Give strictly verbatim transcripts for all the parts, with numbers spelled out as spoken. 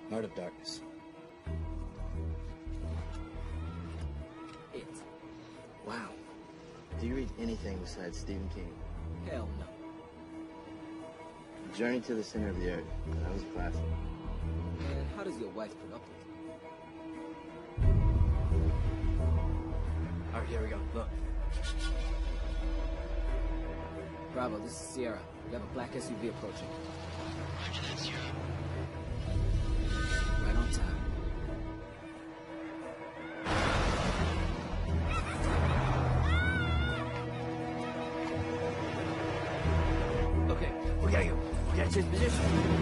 Heart of Darkness. It. Wow. Do you read anything besides Stephen King? Hell no. Journey to the Center of the Earth. That was a classic. Man, how does your wife put up with it? All right, here we go. Look. Bravo, this is Sierra. We have a black S U V approaching. Roger that, Sierra. Right on time. Okay, we gotta go. We gotta change position.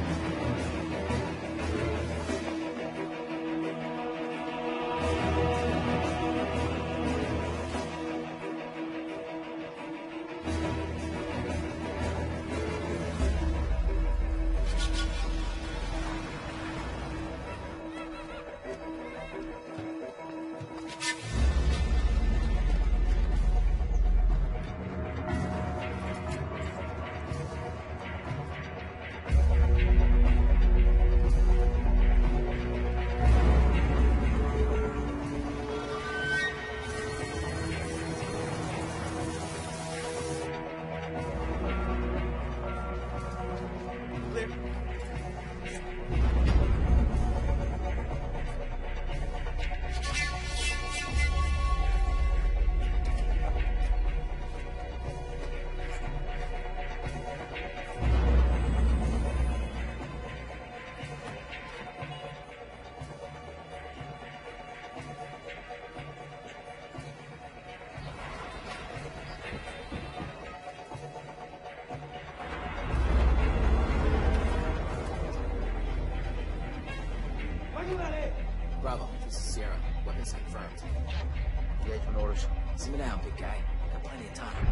Bravo, this is Sierra. Weapons confirmed. Engagement orders. See me down, big guy. Got plenty of time.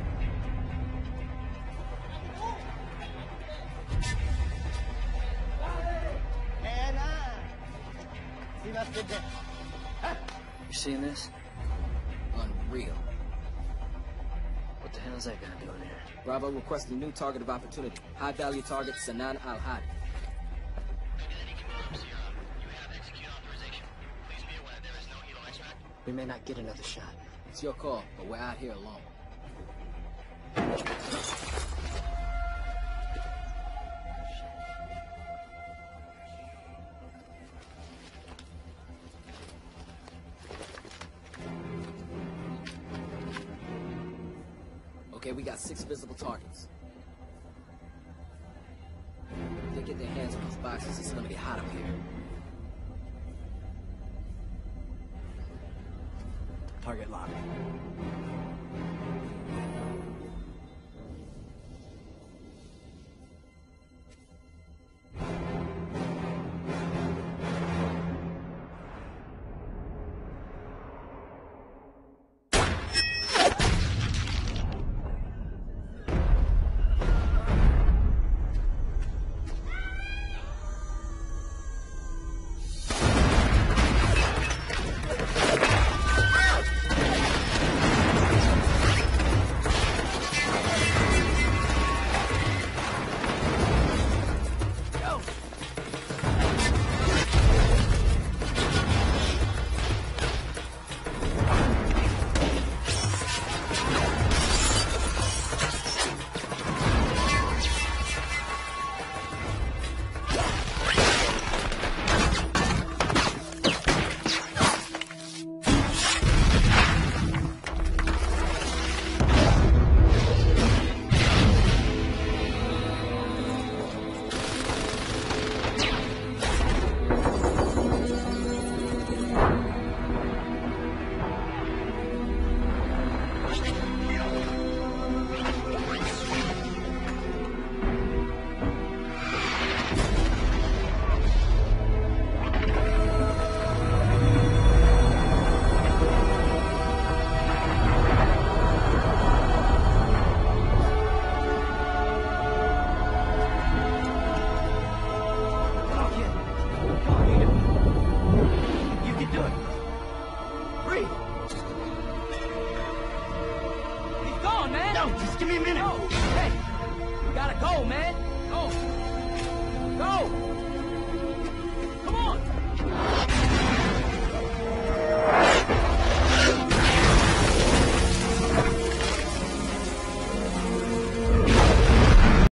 You seeing this? Unreal. What the hell is that guy doing here? Bravo requesting new target of opportunity. High value target, Sanan Al-Hadi. Identity confirmed, Sierra. You have execute authorization. Please be aware there is no helo extract. We may not get another shot. It's your call, but we're out here alone. Okay, we got six visible targets. If they get their hands on those boxes, it's gonna get hot up here. Target locked. Just give me a minute. Hey, you gotta go, man. Go. Go.